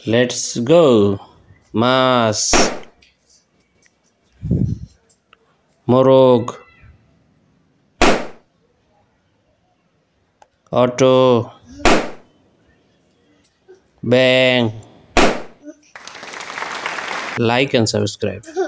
Let's go. Mas. Morog. Auto. Bang. Like and subscribe.